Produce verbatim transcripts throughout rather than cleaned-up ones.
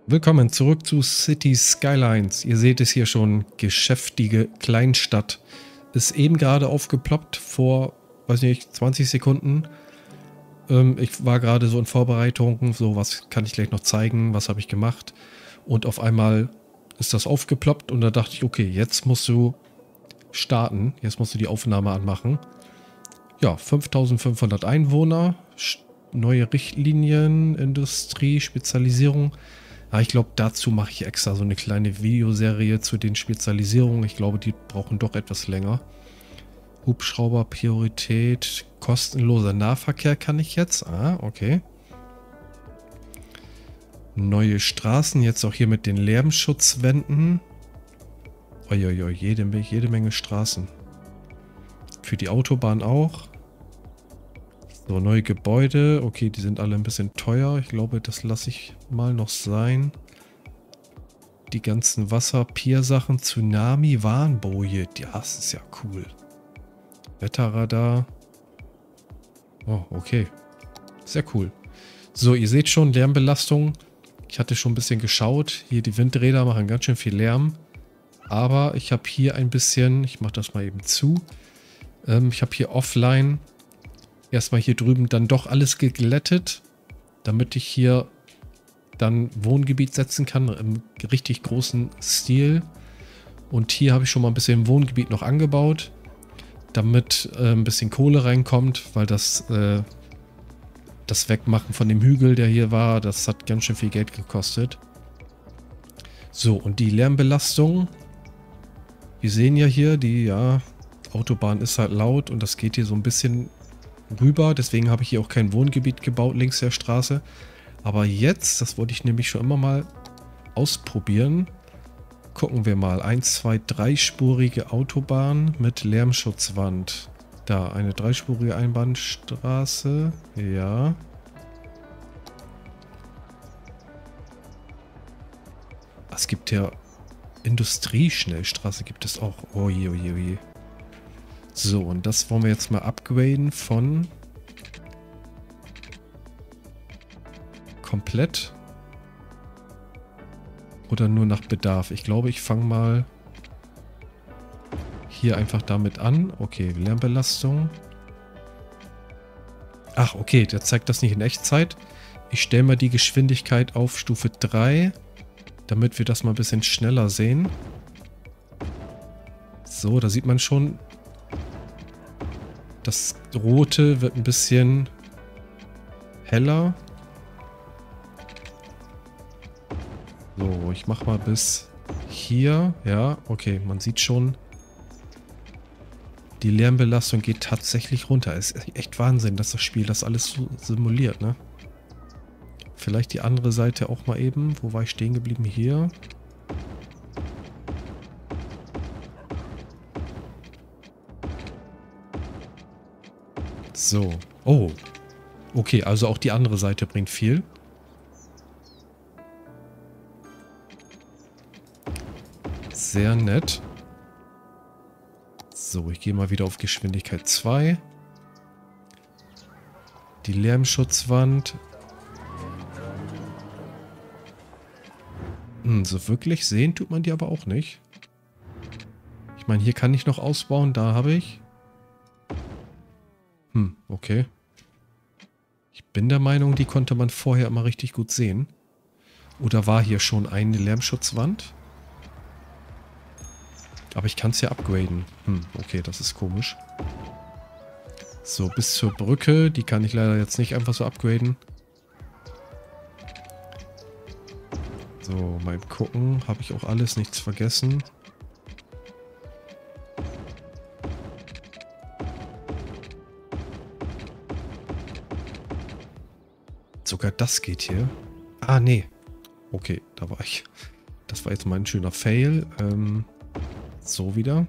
Willkommen zurück zu City Skylines. Ihr seht es hier schon, geschäftige Kleinstadt. Ist eben gerade aufgeploppt vor, weiß nicht, zwanzig Sekunden. Ähm, ich war gerade so in Vorbereitungen, so was kann ich gleich noch zeigen, was habe ich gemacht. Und auf einmal ist das aufgeploppt und da dachte ich, okay, jetzt musst du starten. Jetzt musst du die Aufnahme anmachen. Ja, fünftausendfünfhundert Einwohner, neue Richtlinien, Industrie, Spezialisierung. Ja, ich glaube, dazu mache ich extra so eine kleine Videoserie zu den Spezialisierungen. Ich glaube, die brauchen doch etwas länger. Hubschrauber, Priorität, kostenloser Nahverkehr kann ich jetzt. Ah, okay. Neue Straßen, jetzt auch hier mit den Lärmschutzwänden. Uiuiui, jede, jede Menge Straßen. Für die Autobahn auch. So, neue Gebäude. Okay, die sind alle ein bisschen teuer. Ich glaube, das lasse ich mal noch sein. Die ganzen Wasserpier-Sachen. Tsunami, Warnboje. Ja, das ist ja cool. Wetterradar. Oh, okay. Sehr cool. So, ihr seht schon, Lärmbelastung. Ich hatte schon ein bisschen geschaut. Hier die Windräder machen ganz schön viel Lärm. Aber ich habe hier ein bisschen, ich mache das mal eben zu. Ähm, ich habe hier offline erstmal hier drüben dann doch alles geglättet, damit ich hier dann Wohngebiet setzen kann im richtig großen Stil. Und hier habe ich schon mal ein bisschen Wohngebiet noch angebaut, damit äh, ein bisschen Kohle reinkommt, weil das, äh, das Wegmachen von dem Hügel, der hier war, das hat ganz schön viel Geld gekostet. So, und die Lärmbelastung. Wir sehen ja hier, die ja, Autobahn ist halt laut und das geht hier so ein bisschen rüber. Deswegen habe ich hier auch kein Wohngebiet gebaut links der Straße. Aber jetzt, das wollte ich nämlich schon immer mal ausprobieren. Gucken wir mal. Ein, zwei, dreispurige Autobahn mit Lärmschutzwand. Da, eine dreispurige Einbahnstraße. Ja. Es gibt ja Industrieschnellstraße gibt es auch. Oje, oje, oje. So, und das wollen wir jetzt mal upgraden von komplett oder nur nach Bedarf. Ich glaube, ich fange mal hier einfach damit an. Okay, Lärmbelastung. Ach, okay, der zeigt das nicht in Echtzeit. Ich stelle mal die Geschwindigkeit auf Stufe drei, damit wir das mal ein bisschen schneller sehen. So, da sieht man schon, das Rote wird ein bisschen heller. So, ich mache mal bis hier. Ja, okay, man sieht schon, die Lärmbelastung geht tatsächlich runter. Es ist echt Wahnsinn, dass das Spiel das alles so simuliert, ne? Vielleicht die andere Seite auch mal eben. Wo war ich stehen geblieben? Hier. So. Oh. Okay, also auch die andere Seite bringt viel. Sehr nett. So, ich gehe mal wieder auf Geschwindigkeit zwei. Die Lärmschutzwand. Hm, so wirklich sehen tut man die aber auch nicht. Ich meine, hier kann ich noch ausbauen, da habe ich. Hm, okay. Ich bin der Meinung, die konnte man vorher immer richtig gut sehen. Oder war hier schon eine Lärmschutzwand? Aber ich kann es ja upgraden. Hm, okay, das ist komisch. So, bis zur Brücke. Die kann ich leider jetzt nicht einfach so upgraden. So, mal gucken. Habe ich auch alles, nichts vergessen. Sogar das geht hier. Ah, nee. Okay, da war ich. Das war jetzt mal ein schöner Fail. Ähm, so wieder.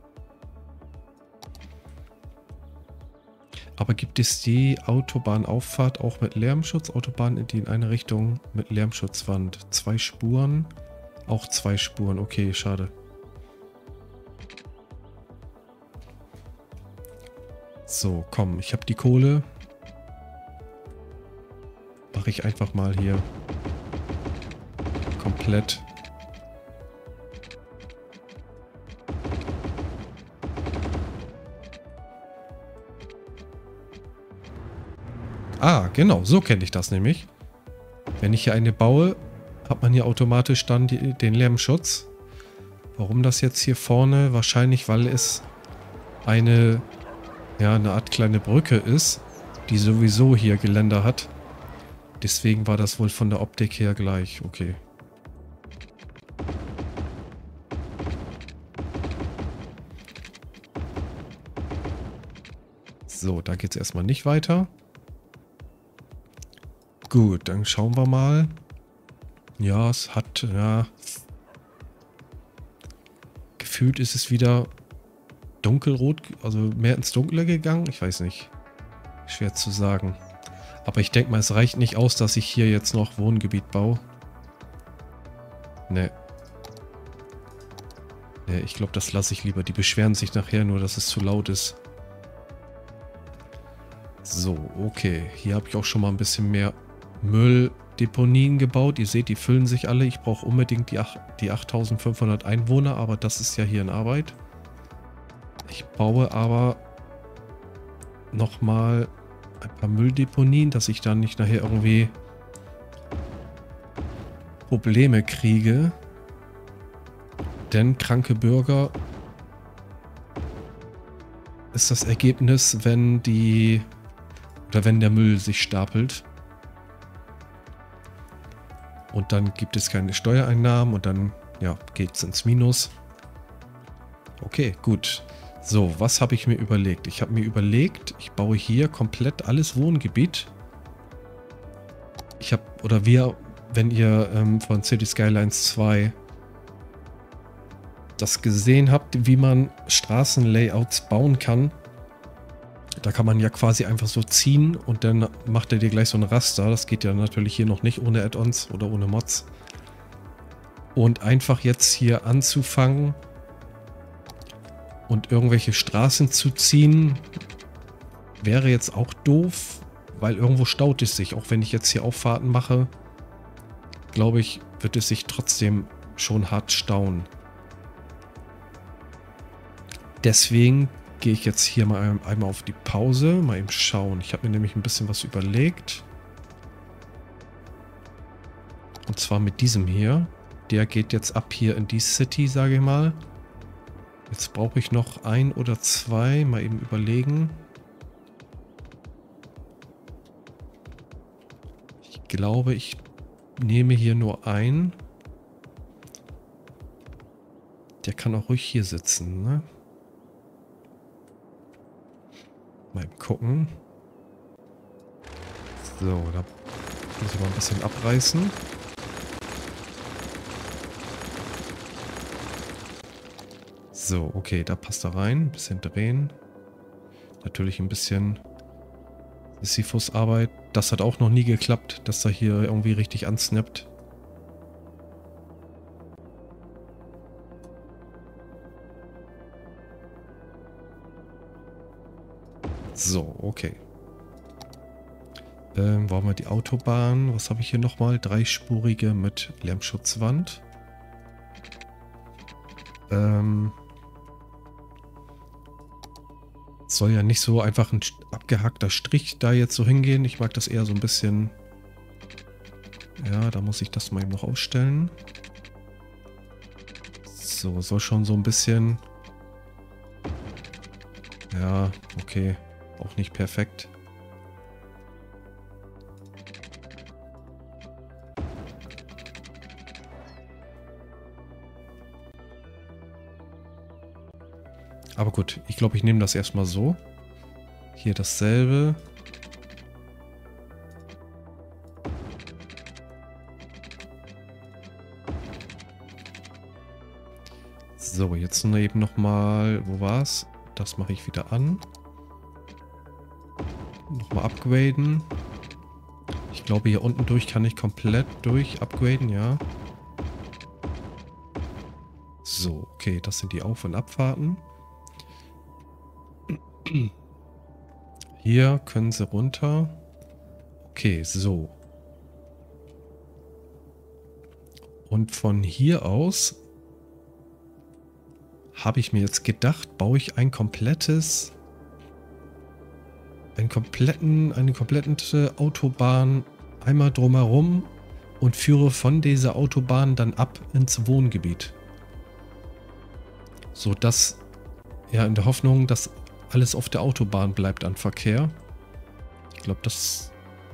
Aber gibt es die Autobahnauffahrt auch mit Lärmschutz? Autobahn, die in eine Richtung mit Lärmschutzwand. Zwei Spuren. Auch zwei Spuren. Okay, schade. So, komm. Ich habe die Kohle. Mache ich einfach mal hier komplett. Ah, genau, so kenne ich das nämlich. Wenn ich hier eine baue, hat man hier automatisch dann die, den Lärmschutz. Warum das jetzt hier vorne? Wahrscheinlich, weil es eine, ja, eine Art kleine Brücke ist, die sowieso hier Geländer hat. Deswegen war das wohl von der Optik her gleich. Okay. So, da geht es erstmal nicht weiter. Gut, dann schauen wir mal. Ja, es hat, ja... Gefühlt ist es wieder dunkelrot, also mehr ins Dunkle gegangen. Ich weiß nicht. Schwer zu sagen. Aber ich denke mal, es reicht nicht aus, dass ich hier jetzt noch Wohngebiet baue. Ne. Ne, ich glaube, das lasse ich lieber. Die beschweren sich nachher nur, dass es zu laut ist. So, okay. Hier habe ich auch schon mal ein bisschen mehr Mülldeponien gebaut. Ihr seht, die füllen sich alle. Ich brauche unbedingt die, die achttausendfünfhundert Einwohner, aber das ist ja hier in Arbeit. Ich baue aber nochmal ein paar Mülldeponien, dass ich dann nicht nachher irgendwie Probleme kriege. Denn kranke Bürger ist das Ergebnis, wenn die oder wenn der Müll sich stapelt. Und dann gibt es keine Steuereinnahmen und dann, ja, geht es ins Minus. Okay, gut. So, was habe ich mir überlegt? Ich habe mir überlegt, ich baue hier komplett alles Wohngebiet. Ich habe, oder wir, wenn ihr ähm, von City Skylines zwei das gesehen habt, wie man Straßenlayouts bauen kann, da kann man ja quasi einfach so ziehen und dann macht er dir gleich so ein Raster. Das geht ja natürlich hier noch nicht ohne Add-ons oder ohne Mods. Und einfach jetzt hier anzufangen und irgendwelche Straßen zu ziehen, wäre jetzt auch doof, weil irgendwo staut es sich. Auch wenn ich jetzt hier Auffahrten mache, glaube ich, wird es sich trotzdem schon hart stauen. Deswegen gehe ich jetzt hier mal einmal auf die Pause, mal eben schauen. Ich habe mir nämlich ein bisschen was überlegt. Und zwar mit diesem hier. Der geht jetzt ab hier in die City, sage ich mal. Jetzt brauche ich noch ein oder zwei. Mal eben überlegen. Ich glaube, ich nehme hier nur einen. Der kann auch ruhig hier sitzen, ne? Mal gucken. So, da muss ich mal ein bisschen abreißen. So, okay, da passt er rein. Ein bisschen drehen. Natürlich ein bisschen Sisyphus-Arbeit. Das hat auch noch nie geklappt, dass er hier irgendwie richtig ansnappt. So, okay. Ähm, wollen wir die Autobahn? Was habe ich hier nochmal? Dreispurige mit Lärmschutzwand. Ähm, soll ja nicht so einfach ein abgehackter Strich da jetzt so hingehen. Ich mag das eher so ein bisschen... Ja, da muss ich das mal eben noch ausstellen. So, soll schon so ein bisschen... Ja, okay. Auch nicht perfekt. Aber gut, ich glaube, ich nehme das erstmal so. Hier dasselbe. So, jetzt eben nochmal, wo war's? Das mache ich wieder an. Nochmal upgraden. Ich glaube, hier unten durch kann ich komplett durch upgraden, ja. So, okay, das sind die Auf- und Abfahrten. Hier können sie runter. Okay, so. Und von hier aus habe ich mir jetzt gedacht, baue ich ein komplettes, einen kompletten, eine komplette Autobahn einmal drumherum und führe von dieser Autobahn dann ab ins Wohngebiet. So dass, ja, in der Hoffnung, dass alles auf der Autobahn bleibt an Verkehr. Ich glaube, das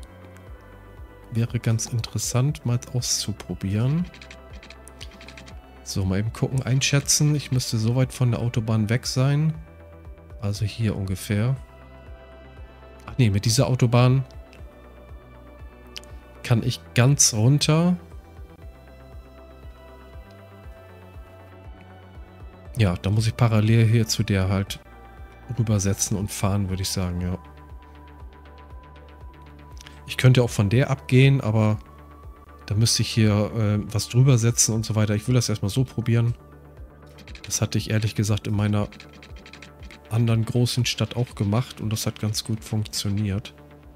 wäre ganz interessant, mal auszuprobieren. So, mal eben gucken, einschätzen. Ich müsste so weit von der Autobahn weg sein. Also hier ungefähr. Ach nee, mit dieser Autobahn kann ich ganz runter. Ja, da muss ich parallel hier zu der halt rübersetzen und fahren, würde ich sagen, ja. Ich könnte auch von der abgehen, aber da müsste ich hier äh, was drüber setzen und so weiter. Ich will das erstmal so probieren. Das hatte ich ehrlich gesagt in meiner anderen großen Stadt auch gemacht und das hat ganz gut funktioniert.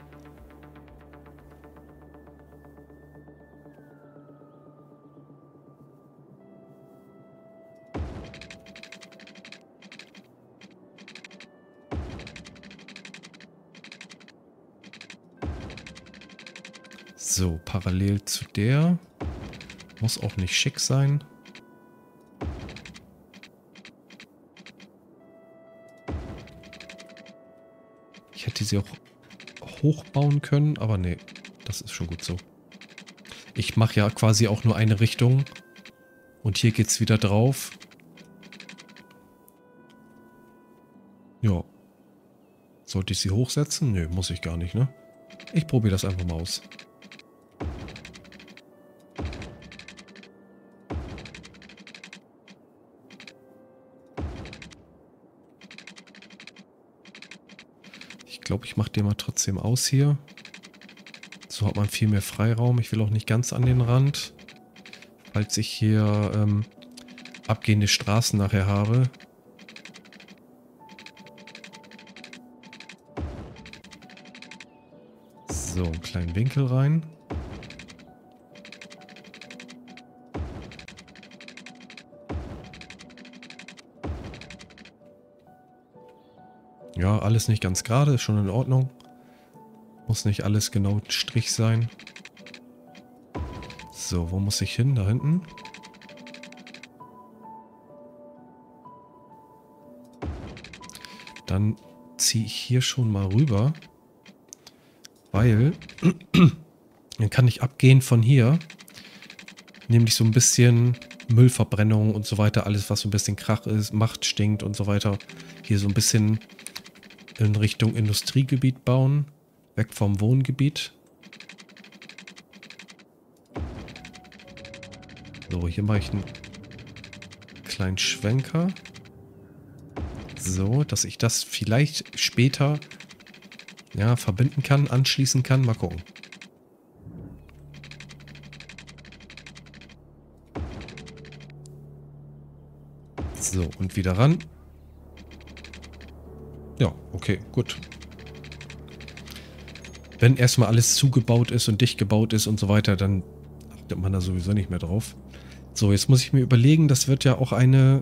So, parallel zu der. Muss auch nicht schick sein. Ich hätte sie auch hochbauen können, aber nee, das ist schon gut so. Ich mache ja quasi auch nur eine Richtung. Und hier geht es wieder drauf. Ja. Sollte ich sie hochsetzen? Nö, muss ich gar nicht, ne? Ich probiere das einfach mal aus. Ich glaube, ich mache den mal trotzdem aus hier. So hat man viel mehr Freiraum. Ich will auch nicht ganz an den Rand. Falls ich hier ähm, abgehende Straßen nachher habe. So, einen kleinen Winkel rein. Ja, alles nicht ganz gerade, ist schon in Ordnung. Muss nicht alles genau Strich sein. So, wo muss ich hin? Da hinten. Dann ziehe ich hier schon mal rüber. Weil dann kann ich abgehen von hier. Nämlich so ein bisschen Müllverbrennung und so weiter. Alles, was so ein bisschen Krach ist, macht, stinkt und so weiter. Hier so ein bisschen in Richtung Industriegebiet bauen. Weg vom Wohngebiet. So, hier mache ich einen kleinen Schwenker. So, dass ich das vielleicht später ja, verbinden kann, anschließen kann. Mal gucken. So, und wieder ran. Ja, okay, gut. Wenn erstmal alles zugebaut ist und dicht gebaut ist und so weiter, dann achtet man da sowieso nicht mehr drauf. So, jetzt muss ich mir überlegen, das wird ja auch eine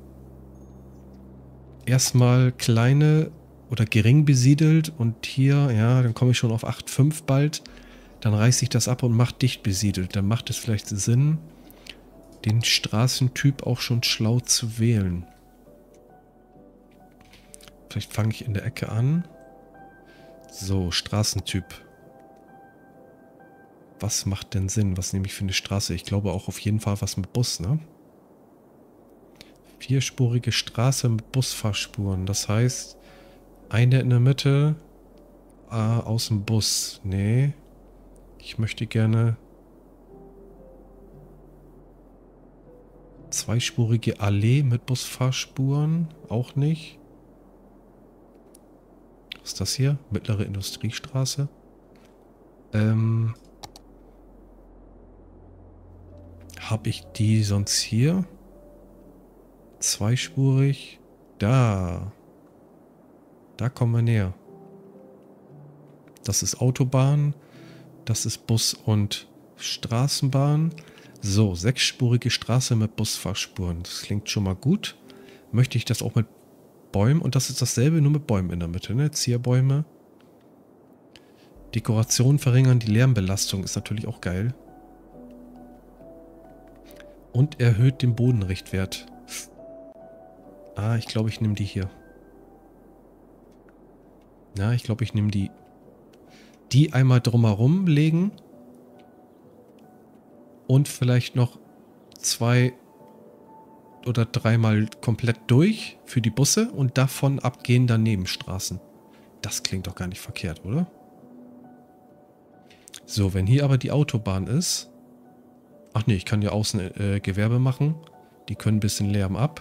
erstmal kleine oder gering besiedelt und hier, ja, dann komme ich schon auf acht Komma fünf bald. Dann reiße ich das ab und mache dicht besiedelt. Dann macht es vielleicht Sinn, den Straßentyp auch schon schlau zu wählen. Vielleicht fange ich in der Ecke an. So, Straßentyp. Was macht denn Sinn? Was nehme ich für eine Straße? Ich glaube auch auf jeden Fall was mit Bus, ne? Vierspurige Straße mit Busfahrspuren. Das heißt, eine in der Mitte äh, aus dem Bus. Nee. Ich möchte gerne zweispurige Allee mit Busfahrspuren. Auch nicht. Was ist das hier? Mittlere Industriestraße. Ähm. Habe ich die sonst hier? Zweispurig. Da. Da kommen wir näher. Das ist Autobahn. Das ist Bus und Straßenbahn. So, sechsspurige Straße mit Busfahrspuren. Das klingt schon mal gut. Möchte ich das auch mit Bäumen? Und das ist dasselbe, nur mit Bäumen in der Mitte, ne? Zierbäume. Dekorationen verringern die Lärmbelastung. Ist natürlich auch geil. Und erhöht den Bodenrichtwert. Ah, ich glaube, ich nehme die hier. Ja, ich glaube, ich nehme die. Die einmal drumherum legen. Und vielleicht noch zwei oder dreimal komplett durch für die Busse und davon abgehender Nebenstraßen. Das klingt doch gar nicht verkehrt, oder? So, wenn hier aber die Autobahn ist. Ach nee, ich kann ja außen äh, Gewerbe machen. Die können ein bisschen Lärm ab.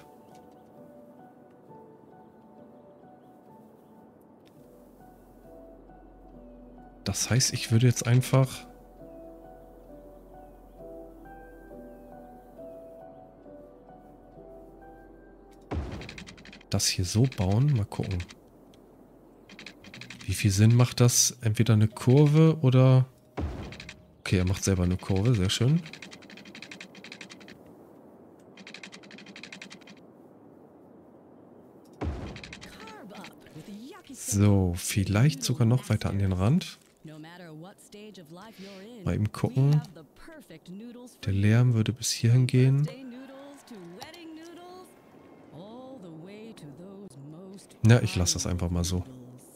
Das heißt, ich würde jetzt einfach das hier so bauen. Mal gucken. Wie viel Sinn macht das? Entweder eine Kurve oder... Okay, er macht selber eine Kurve. Sehr schön. So, vielleicht sogar noch weiter an den Rand. Mal eben gucken. Der Lärm würde bis hierhin gehen. Na, ich lasse das einfach mal so.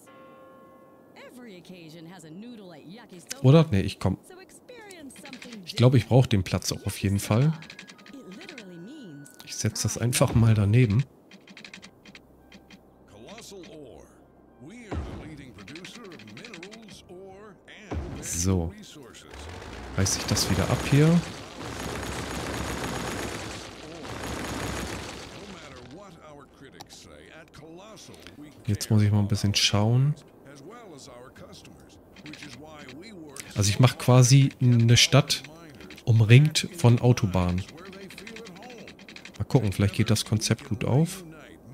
Oder? Ne, ich komm. Ich glaube, ich brauche den Platz auch auf jeden Fall. Ich setze das einfach mal daneben. So. Reiße ich das wieder ab hier. Jetzt muss ich mal ein bisschen schauen. Also ich mache quasi eine Stadt umringt von Autobahnen. Mal gucken, vielleicht geht das Konzept gut auf.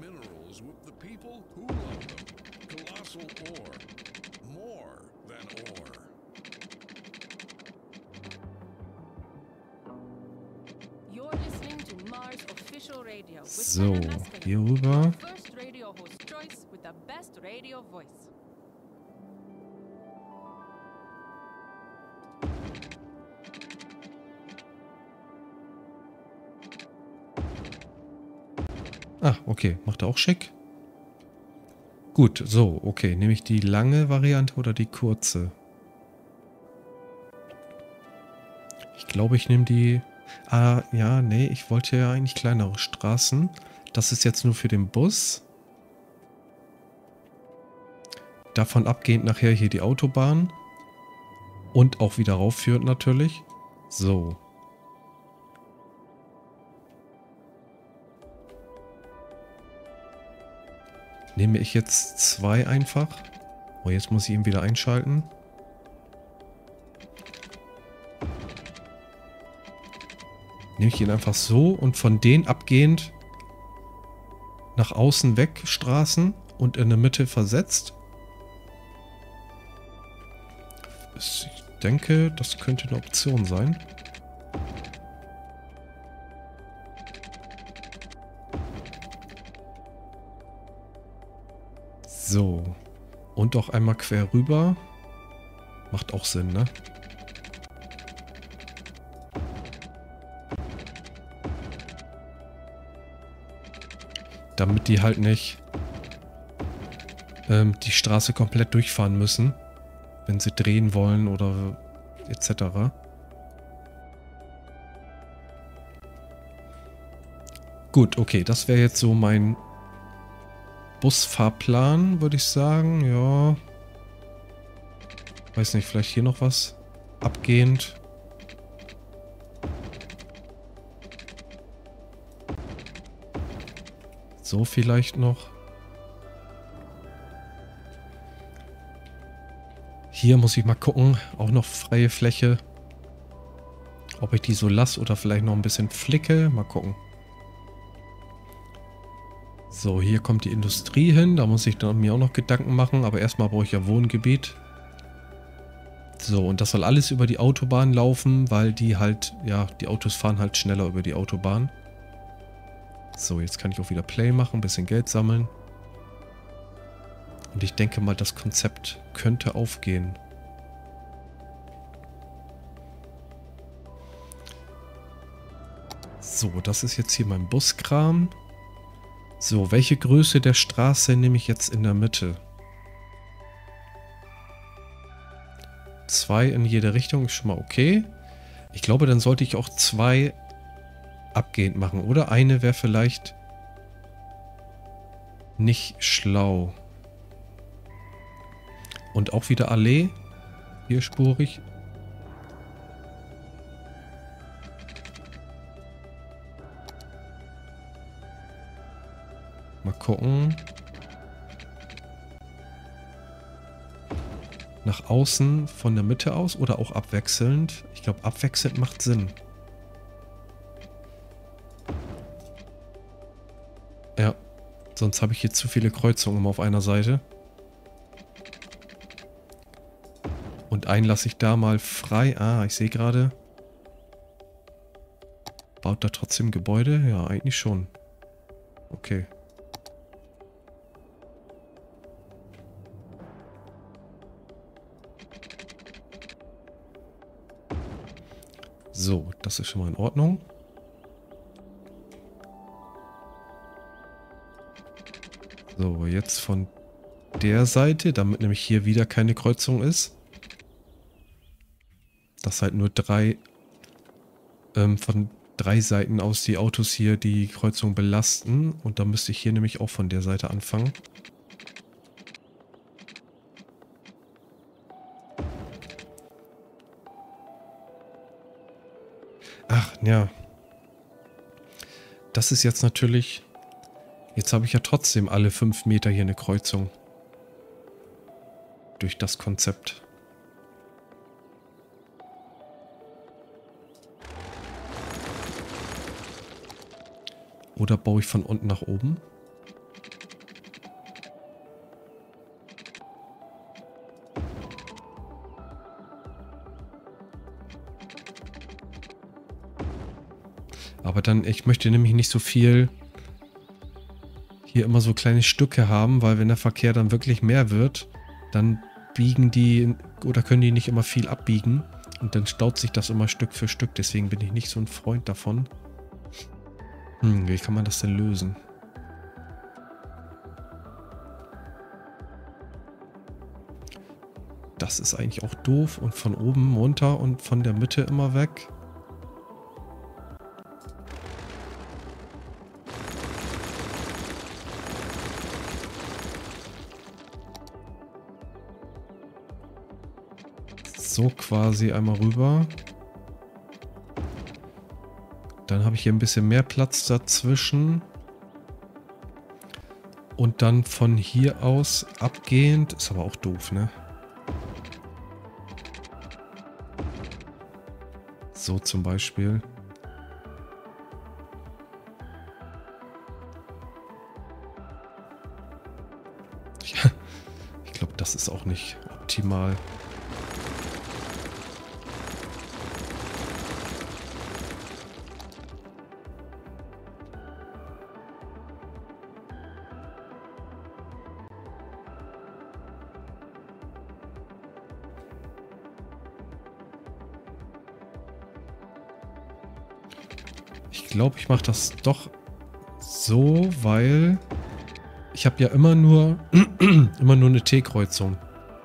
So, hier rüber. Ah, okay. Macht er auch schick. Gut, so, okay. Nehme ich die lange Variante oder die kurze? Ich glaube, ich nehme die... Ah, ja, nee, ich wollte ja eigentlich kleinere Straßen. Das ist jetzt nur für den Bus. Davon abgehend nachher hier die Autobahn. Und auch wieder raufführend natürlich. So. Nehme ich jetzt zwei einfach. Oh, jetzt muss ich ihn wieder einschalten. Nehme ich ihn einfach so und von denen abgehend nach außen weg Straßen und in der Mitte versetzt. Ich denke, das könnte eine Option sein. So. Und auch einmal quer rüber. Macht auch Sinn, ne? Damit die halt nicht ähm, die Straße komplett durchfahren müssen, wenn sie drehen wollen oder et cetera. Gut, okay, das wäre jetzt so mein Busfahrplan, würde ich sagen. Ja. Weiß nicht, vielleicht hier noch was abgehend. So vielleicht noch. Hier muss ich mal gucken. Auch noch freie Fläche. Ob ich die so lasse oder vielleicht noch ein bisschen flicke. Mal gucken. So, hier kommt die Industrie hin. Da muss ich dann mir auch noch Gedanken machen. Aber erstmal brauche ich ja Wohngebiet. So, und das soll alles über die Autobahn laufen, weil die halt, ja, die Autos fahren halt schneller über die Autobahn. So, jetzt kann ich auch wieder Play machen, ein bisschen Geld sammeln. Und ich denke mal, das Konzept könnte aufgehen. So, das ist jetzt hier mein Buskram. So, welche Größe der Straße nehme ich jetzt in der Mitte? Zwei in jede Richtung ist schon mal okay. Ich glaube, dann sollte ich auch zwei abgehend machen. Oder eine wäre vielleicht nicht schlau. Und auch wieder Allee. Vierspurig. Mal gucken. Nach außen von der Mitte aus oder auch abwechselnd? Ich glaube, abwechselnd macht Sinn. Ja, sonst habe ich hier zu viele Kreuzungen immer auf einer Seite. Und einen lasse ich da mal frei. Ah, ich sehe gerade. Baut da trotzdem Gebäude? Ja, eigentlich schon. Okay. So, das ist schon mal in Ordnung. So, jetzt von der Seite, damit nämlich hier wieder keine Kreuzung ist. Dass halt nur drei, ähm, von drei Seiten aus die Autos hier die Kreuzung belasten. Und da müsste ich hier nämlich auch von der Seite anfangen. Ach, ja. Das ist jetzt natürlich... Jetzt habe ich ja trotzdem alle fünf Meter hier eine Kreuzung. Durch das Konzept. Oder baue ich von unten nach oben? Aber dann, ich möchte nämlich nicht so viel hier immer so kleine Stücke haben, weil wenn der Verkehr dann wirklich mehr wird, dann biegen die oder können die nicht immer viel abbiegen und dann staut sich das immer Stück für Stück. Deswegen bin ich nicht so ein Freund davon. Hm, wie kann man das denn lösen? Das ist eigentlich auch doof und von oben runter und von der Mitte immer weg. So quasi einmal rüber. Dann habe ich hier ein bisschen mehr Platz dazwischen. Und dann von hier aus abgehend. Ist aber auch doof, ne? So zum Beispiel. Ja, ich glaube, das ist auch nicht optimal. Ich glaube, ich mache das doch so, weil ich habe ja immer nur immer nur eine T-Kreuzung.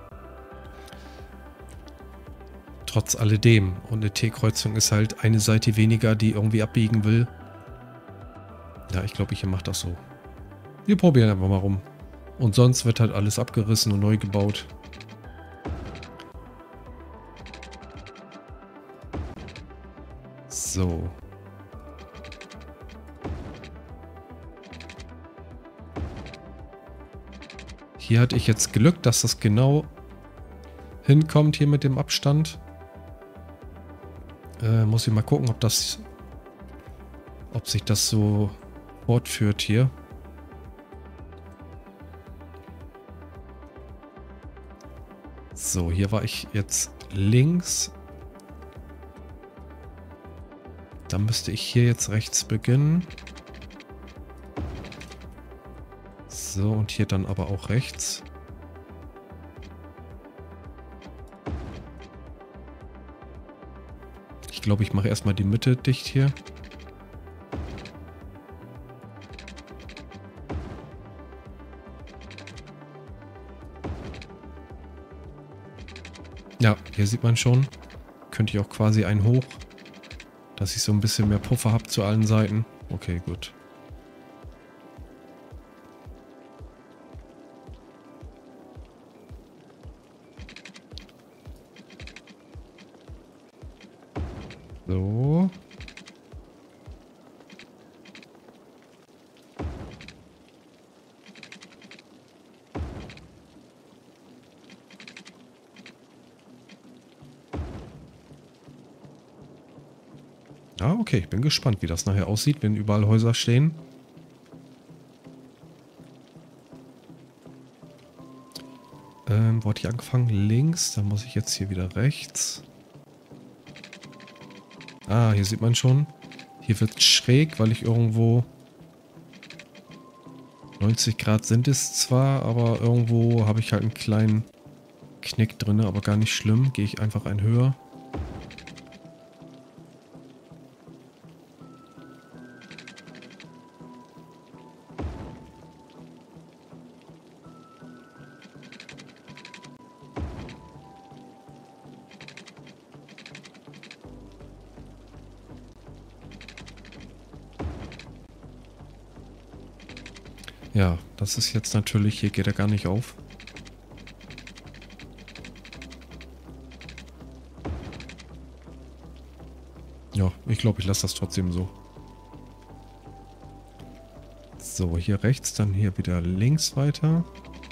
Trotz alledem. Und eine T-Kreuzung ist halt eine Seite weniger, die irgendwie abbiegen will. Ja, ich glaube, ich mache das so. Wir probieren einfach mal rum. Und sonst wird halt alles abgerissen und neu gebaut. So. Hier hatte ich jetzt Glück, dass das genau hinkommt hier mit dem Abstand. Äh, muss ich mal gucken, ob das, ob sich das so fortführt hier. So, hier war ich jetzt links. Dann müsste ich hier jetzt rechts beginnen. So, und hier dann aber auch rechts. Ich glaube, ich mache erstmal die Mitte dicht hier. Ja, hier sieht man schon. Könnte ich auch quasi einen hoch. Dass ich so ein bisschen mehr Puffer habe zu allen Seiten. Okay, gut. So. Ah, okay. Ich bin gespannt, wie das nachher aussieht, wenn überall Häuser stehen. Ähm, wo hatte ich angefangen? Links. Dann muss ich jetzt hier wieder rechts. Ah, hier sieht man schon. Hier wird es schräg, weil ich irgendwo... neunzig Grad sind es zwar, aber irgendwo habe ich halt einen kleinen Knick drin, aber gar nicht schlimm. Gehe ich einfach ein höher. Ja, das ist jetzt natürlich, hier geht er gar nicht auf. Ja, ich glaube, ich lasse das trotzdem so. So, hier rechts, dann hier wieder links weiter.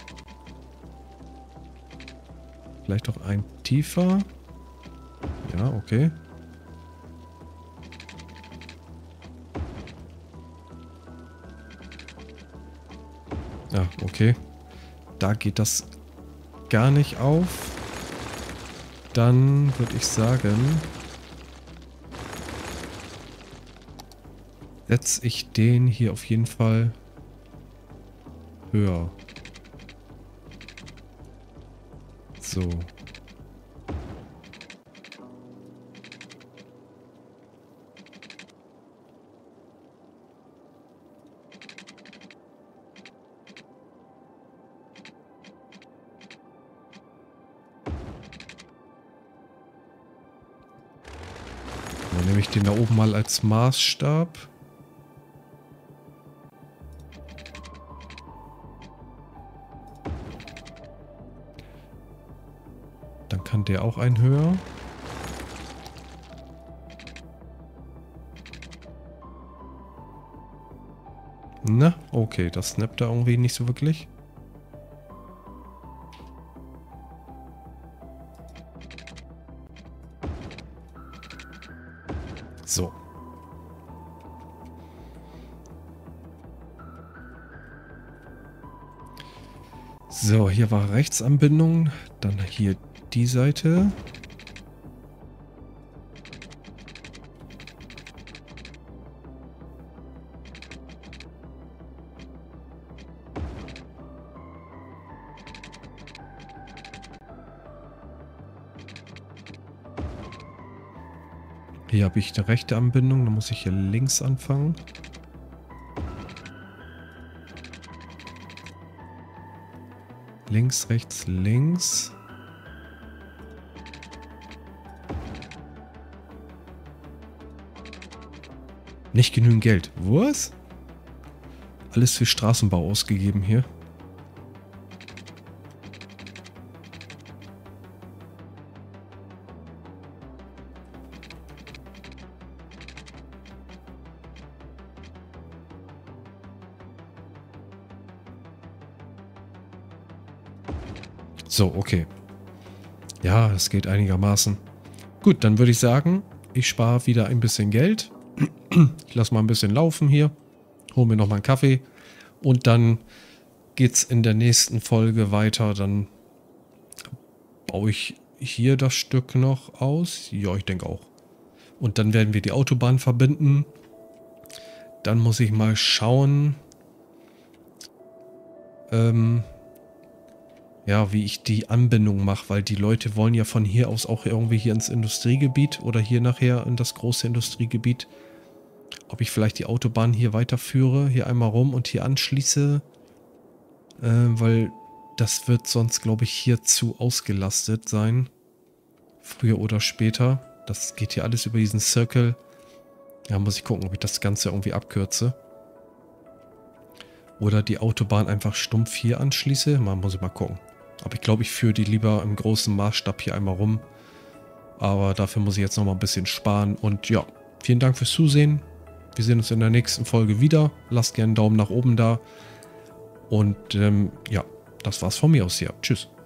Vielleicht auch ein tiefer. Ja, okay. Ja, okay. Da geht das gar nicht auf. Dann würde ich sagen, setze ich den hier auf jeden Fall höher. So. Dann nehme ich den da oben mal als Maßstab. Dann kann der auch ein höher. Na, okay, das snappt da irgendwie nicht so wirklich. So. So, hier war Rechtsanbindung. Dann hier die Seite. Hier habe ich eine rechte Anbindung. Dann muss ich hier links anfangen. Links, rechts, links. Nicht genügend Geld. Was? Alles für Straßenbau ausgegeben hier. So, okay. Ja, es geht einigermaßen. Gut, dann würde ich sagen, ich spare wieder ein bisschen Geld. Ich lasse mal ein bisschen laufen hier. Hole mir nochmal einen Kaffee. Und dann geht es in der nächsten Folge weiter. Dann baue ich hier das Stück noch aus? Ja, ich denke auch. Und dann werden wir die Autobahn verbinden. Dann muss ich mal schauen, ähm, ja, wie ich die Anbindung mache, weil die Leute wollen ja von hier aus auch irgendwie hier ins Industriegebiet oder hier nachher in das große Industriegebiet. Ob ich vielleicht die Autobahn hier weiterführe, hier einmal rum und hier anschließe, äh, weil das wird sonst, glaube ich, hier zu ausgelastet sein. Früher oder später. Das geht hier alles über diesen Circle. Ja, muss ich gucken, ob ich das Ganze irgendwie abkürze. Oder die Autobahn einfach stumpf hier anschließe. Mal muss ich mal gucken. Aber ich glaube, ich führe die lieber im großen Maßstab hier einmal rum. Aber dafür muss ich jetzt noch mal ein bisschen sparen. Und ja, vielen Dank fürs Zusehen. Wir sehen uns in der nächsten Folge wieder. Lasst gerne einen Daumen nach oben da. Und ähm, ja, das war's von mir aus hier. Tschüss.